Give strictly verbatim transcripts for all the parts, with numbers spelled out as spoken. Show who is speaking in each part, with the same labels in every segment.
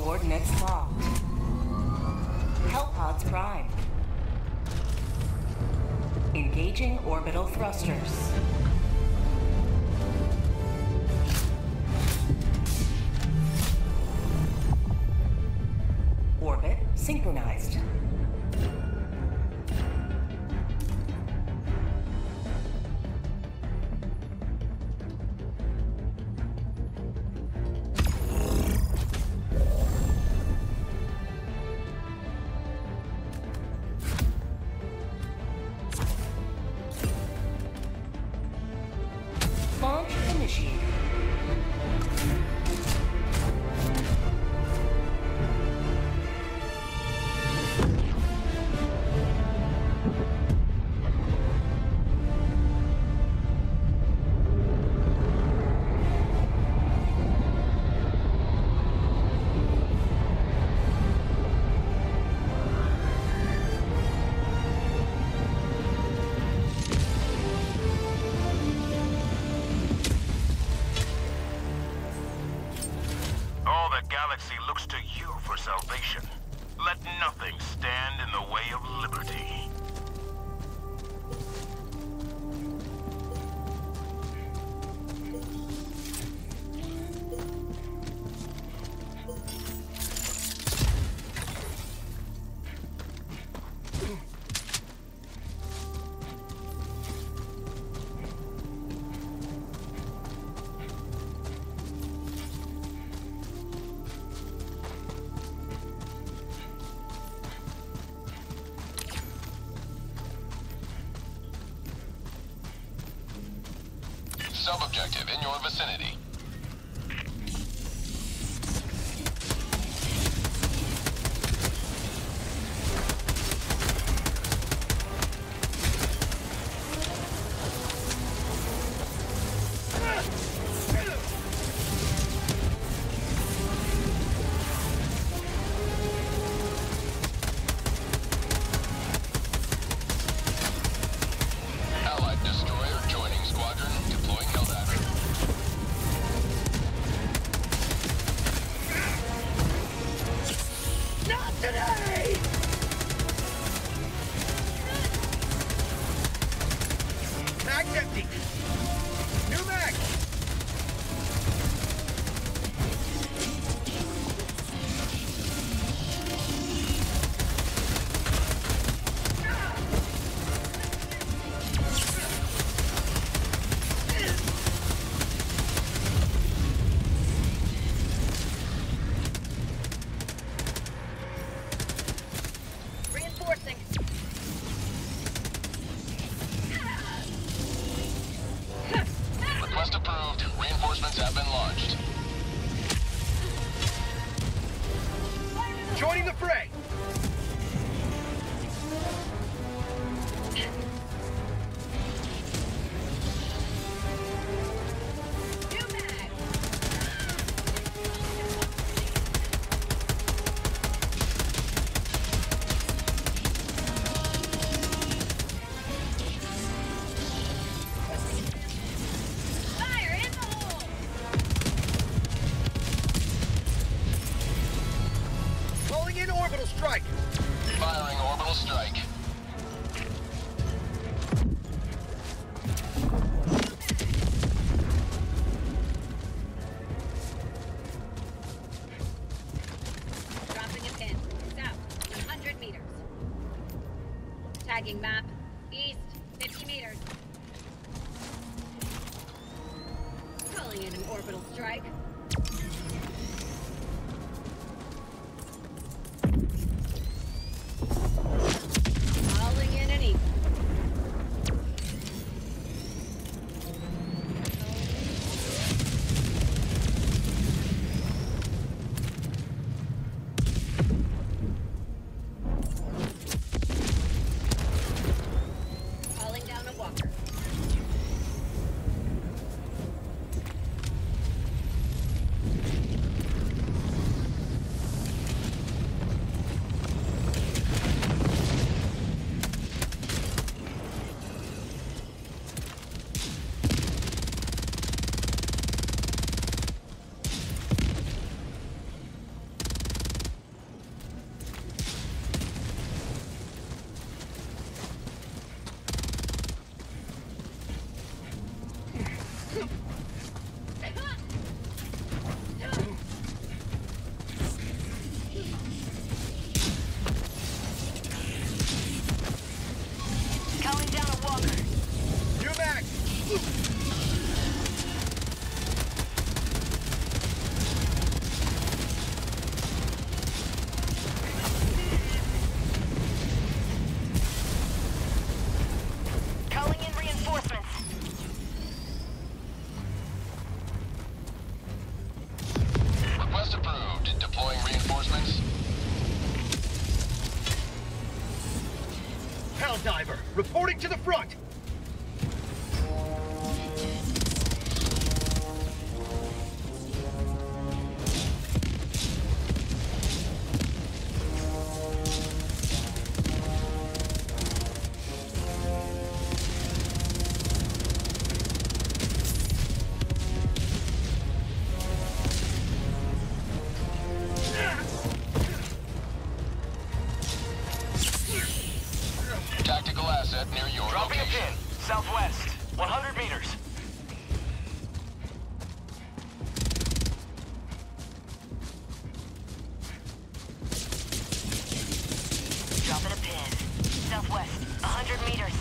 Speaker 1: Coordinates locked. Hellpods prime. Engaging orbital thrusters. Orbit synchronized. Launch initiated.
Speaker 2: All the galaxy looks to you for salvation. Let nothing stand in the way of liberty.
Speaker 3: Sub-objective in your vicinity. Allied destroyer joining squadron, deploying Helldiver.
Speaker 4: Not today! Mag's empty. New mag!
Speaker 5: Reinforcing.
Speaker 3: Request approved. Reinforcements have been launched.
Speaker 4: Joining the fray!
Speaker 5: New mag. Fire in the hole.
Speaker 4: Calling in orbital strike!
Speaker 3: Firing orbital strike.
Speaker 5: Dropping a pin. South, one hundred meters. Tagging map. East, fifty meters. Calling in an orbital strike. Calling in an eagle.
Speaker 3: Request approved. Deploying reinforcements.
Speaker 4: Helldiver, reporting to the front.
Speaker 3: Tactical asset near your
Speaker 2: Dropping a
Speaker 3: location.
Speaker 2: pin. Southwest. one hundred meters.
Speaker 1: Dropping a pin. Southwest. one hundred meters.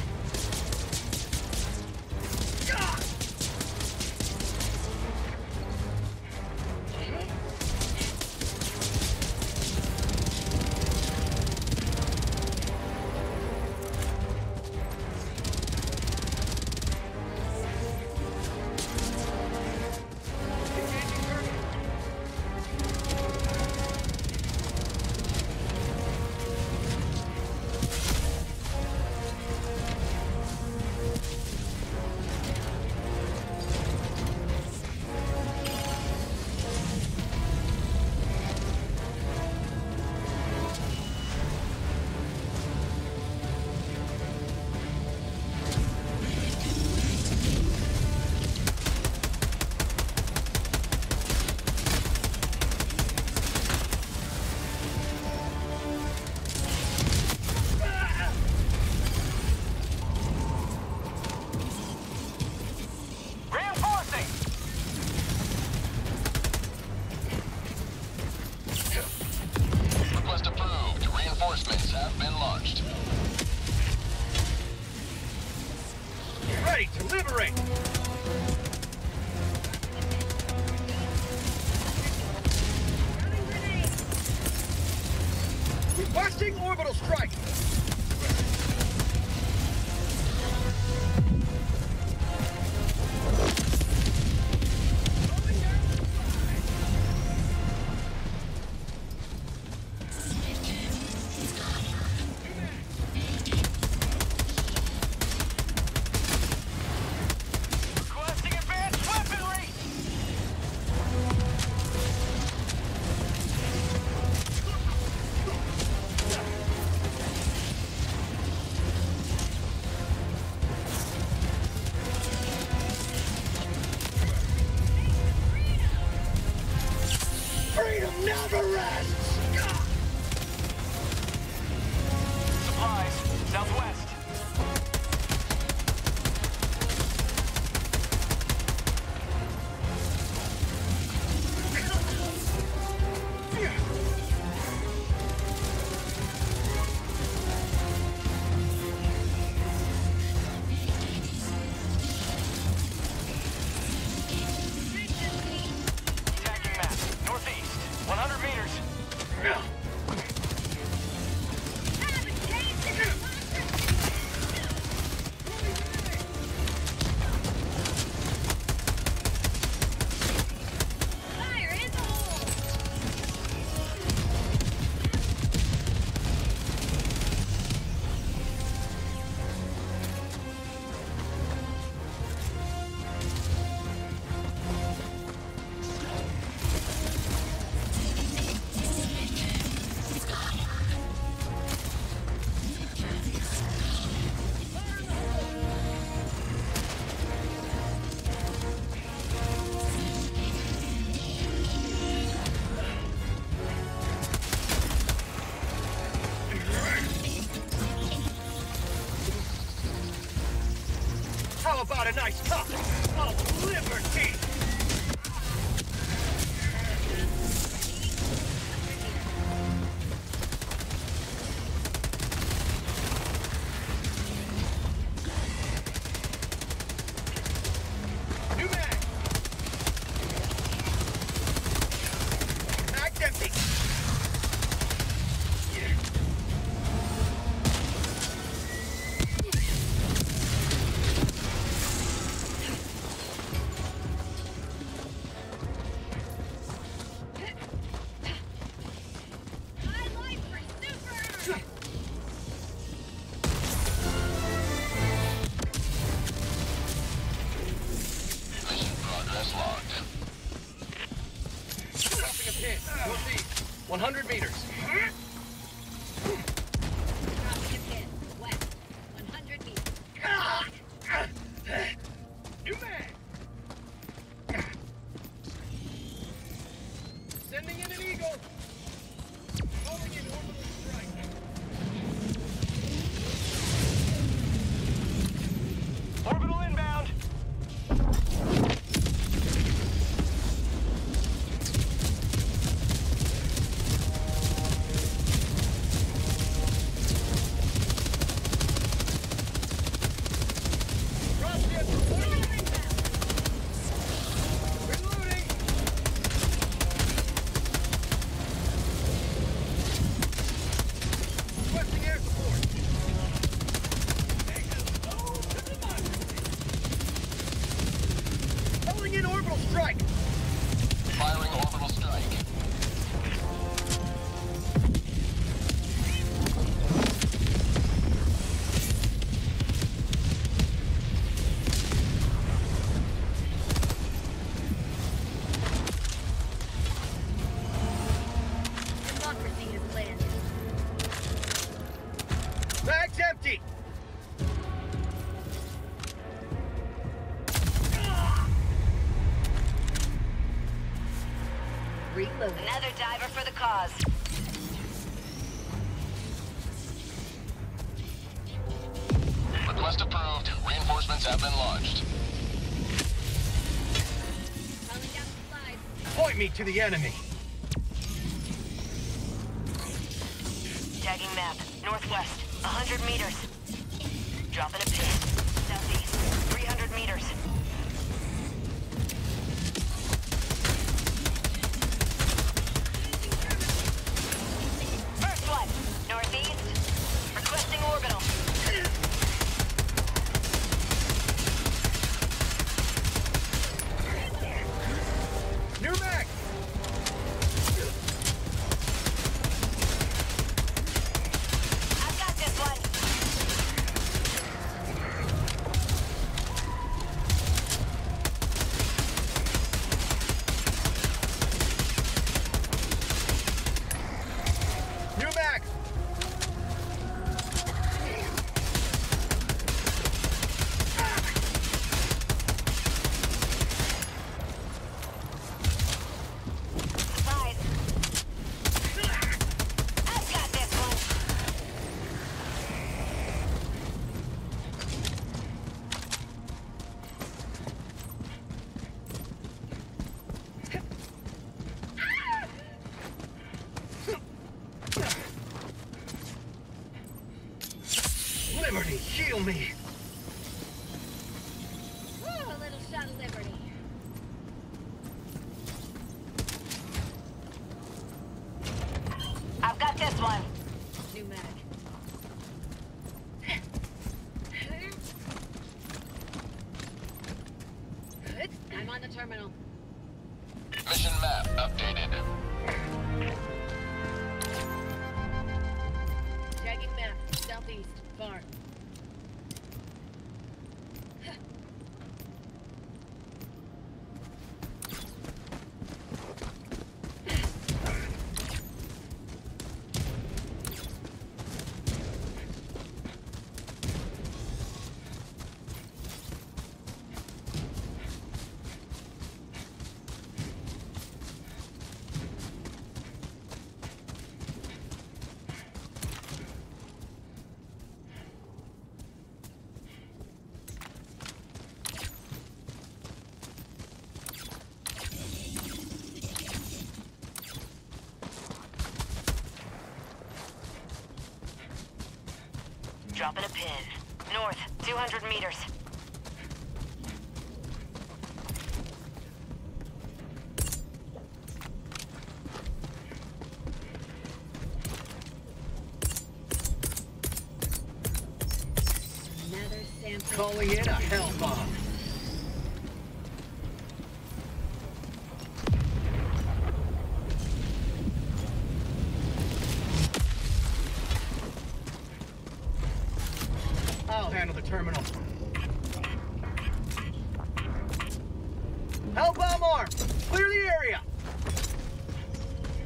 Speaker 2: Reinforcing!
Speaker 3: Request approved. Reinforcements have been launched.
Speaker 4: Ready to liberate. Requesting orbital strike.
Speaker 2: Requesting advanced weaponry!
Speaker 4: Freedom never rests.
Speaker 2: Supplies. Southwest. Tagging map. Northeast. one hundred meters.
Speaker 5: Fire in the hole!
Speaker 4: How about a nice cup of liberty? New mag. Mag's empty. Northeast, one hundred meters.
Speaker 5: Dropping a pin. West. one hundred meters.
Speaker 4: New mag! Sending in an eagle! Calling in orbital strike. Orbital inbound! Dropship reloading! Requesting air support. Calling in orbital strike.
Speaker 3: Firing orbital strike.
Speaker 5: Democracy has landed.
Speaker 4: Bag's empty.
Speaker 5: Reload.
Speaker 1: Another diver for the cause.
Speaker 3: Request approved. Reinforcements have been launched.
Speaker 5: Calling down supplies.
Speaker 4: Point me to the enemy.
Speaker 1: Tagging map. Northwest. one hundred meters. Dropping a pin. Southeast. three hundred meters. First one. Northeast. Requesting orbital.
Speaker 4: New mag.
Speaker 1: I've got this one.
Speaker 4: New mag.
Speaker 1: Supplies. I've got this one.
Speaker 4: Liberty, heal me.
Speaker 5: Woo, a little shot of liberty.
Speaker 1: I've got this one.
Speaker 5: New mag. I'm on the terminal.
Speaker 3: Mission map updated.
Speaker 5: Tagging map. Southeast. Far.
Speaker 1: Dropping a pin. North, two hundred meters.
Speaker 5: Another sample.
Speaker 4: Calling in a hell bomb. I'll handle the terminal. Hell bomb armed! Clear the area!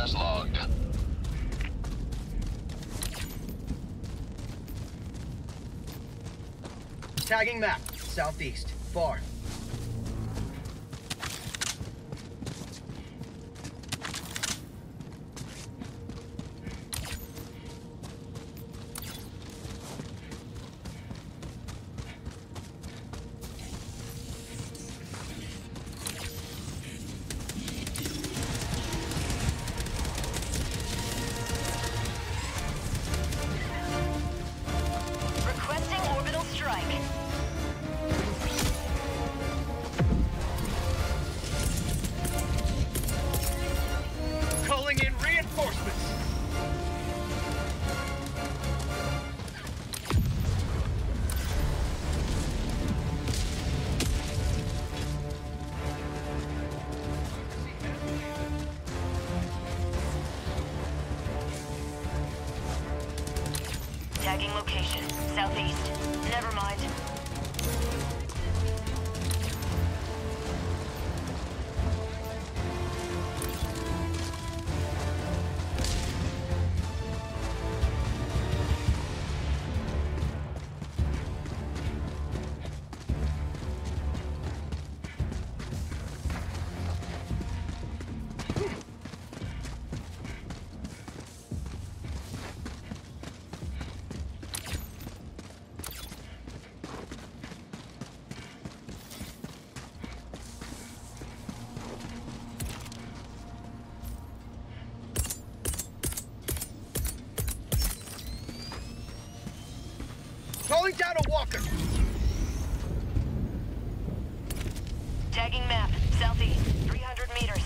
Speaker 3: success logged.
Speaker 4: Tagging map. Southeast. Far.
Speaker 1: Requesting orbital strike.
Speaker 4: Calling in reinforcements.
Speaker 1: Tagging location. Southeast. Never mind.
Speaker 4: Calling down a walker.
Speaker 1: Tagging map. Southeast. three hundred meters.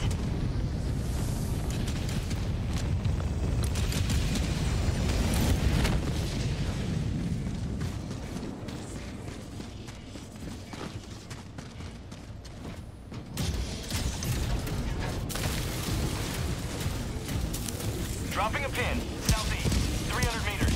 Speaker 2: Dropping a pin. Southeast. three hundred meters.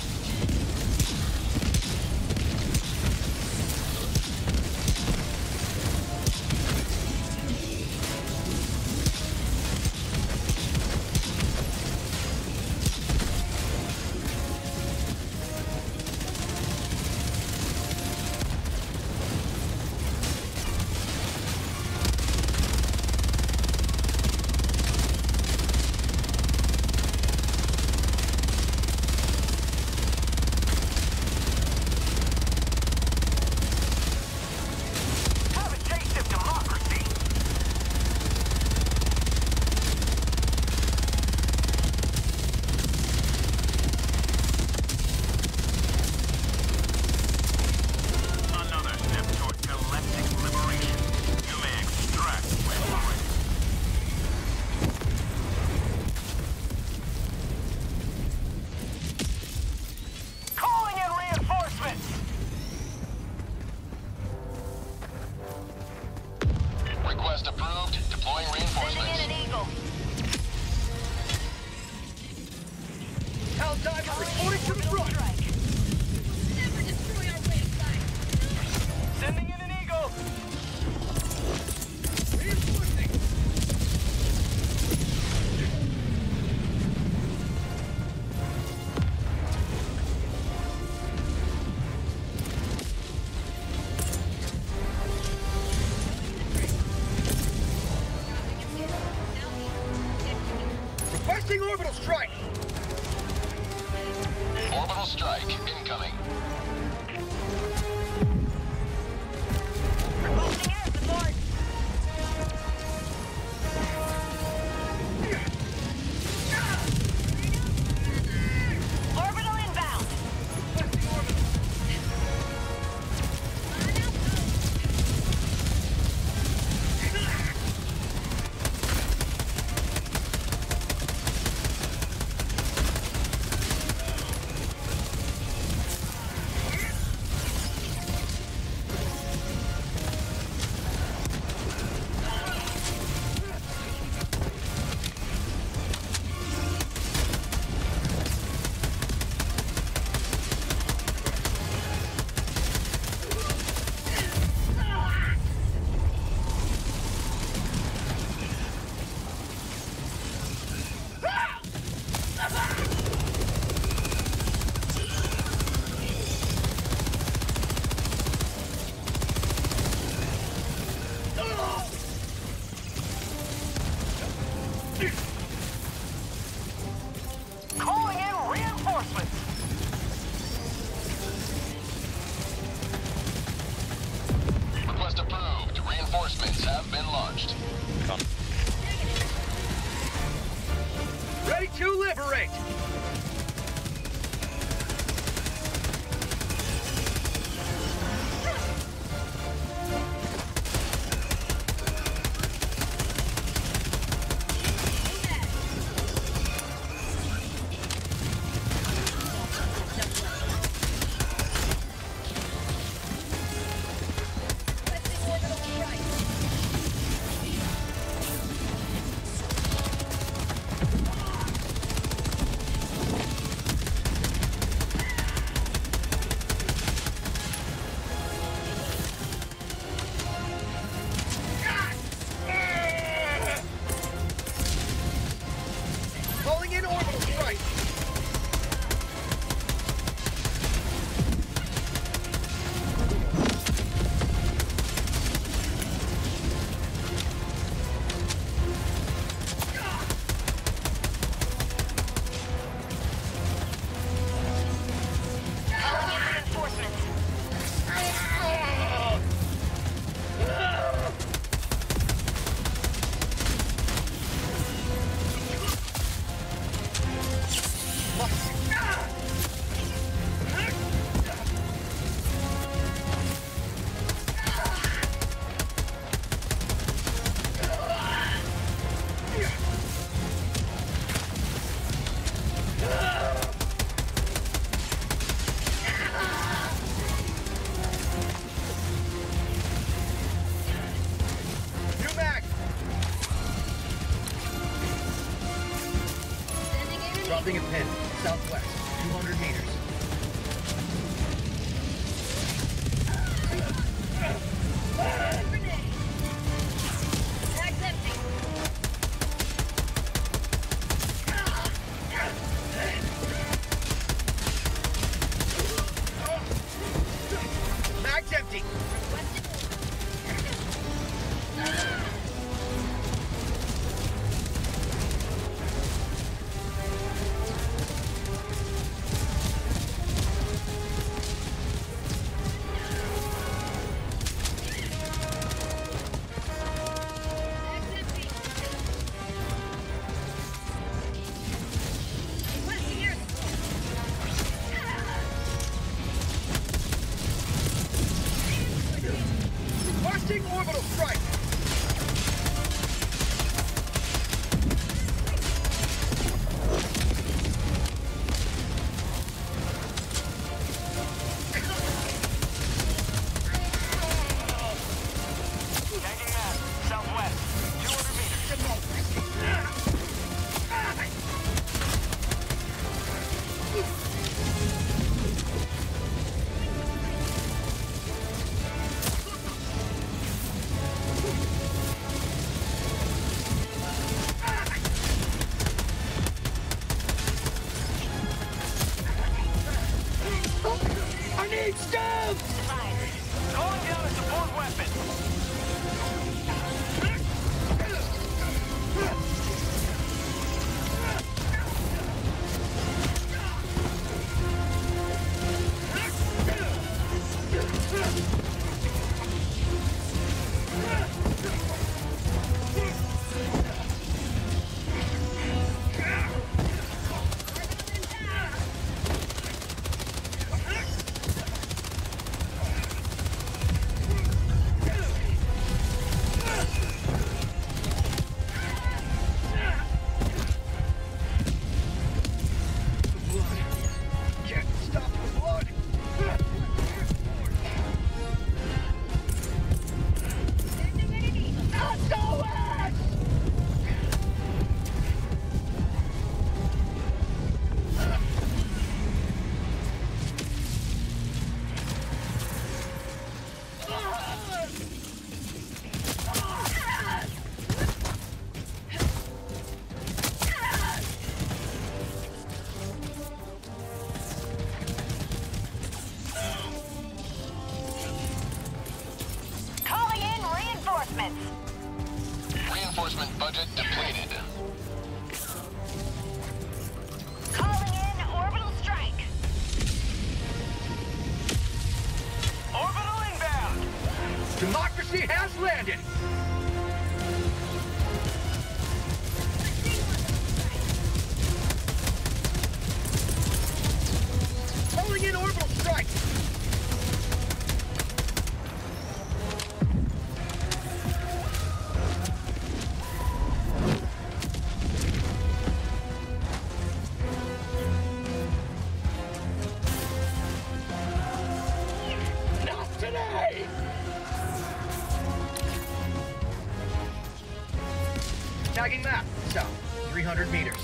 Speaker 2: Have a taste of democracy. Another step toward galactic liberation. You may extract when you're ready. Calling in reinforcements!
Speaker 3: Request approved. Deploying
Speaker 1: Sending in
Speaker 3: reinforcements.
Speaker 1: an eagle.
Speaker 4: Hell diver reporting to the
Speaker 1: Orbital
Speaker 4: front.
Speaker 1: strike.
Speaker 5: Never destroy our way of life.
Speaker 2: Sending in an eagle!
Speaker 4: Reinforcing. Requesting orbital strike.
Speaker 3: Orbital strike incoming.
Speaker 1: Requesting air support. Orbital inbound.
Speaker 4: Requesting orbital.
Speaker 2: Calling in reinforcements.
Speaker 3: Request approved. Reinforcements have been launched.
Speaker 4: Ready to liberate! Calling in orbital strike!
Speaker 1: Calling in reinforcements.
Speaker 4: New mag!
Speaker 5: Sending in
Speaker 4: Dropping a pin. Southwest. two hundred meters.
Speaker 5: grenade. Bag's empty.
Speaker 4: Mag's empty!
Speaker 5: Bag's empty. Requesting air
Speaker 4: Launching orbital strike!
Speaker 2: Tagging map. Southwest. two hundred meters.
Speaker 4: I need stabs!
Speaker 2: Calling down a support weapon.
Speaker 4: Can't stop the blood!
Speaker 5: Sending enemy.
Speaker 4: S O S!
Speaker 1: Calling in reinforcements.
Speaker 3: Reinforcement budget depleted.
Speaker 4: Tagging map. South. three hundred meters.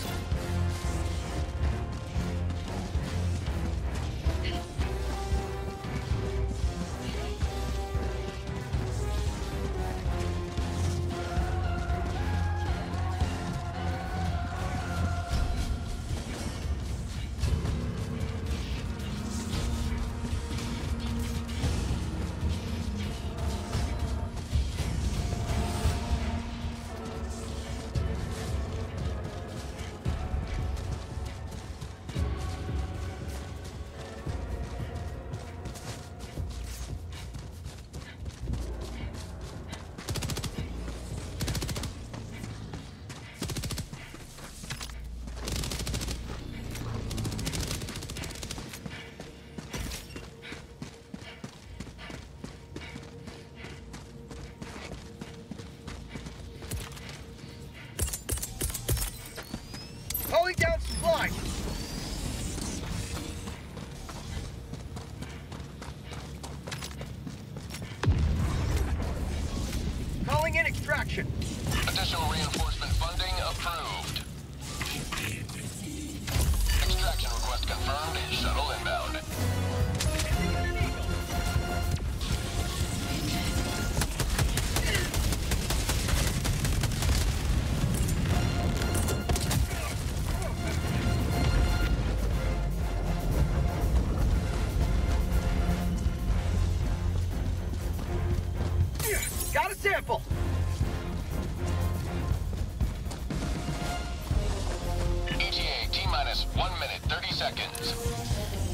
Speaker 4: Calling down supplies. Calling in extraction.
Speaker 3: Additional reinforcement funding approved. Extraction request confirmed. Shuttle inbound.
Speaker 4: Got a sample.
Speaker 3: E T A T minus one minute thirty seconds.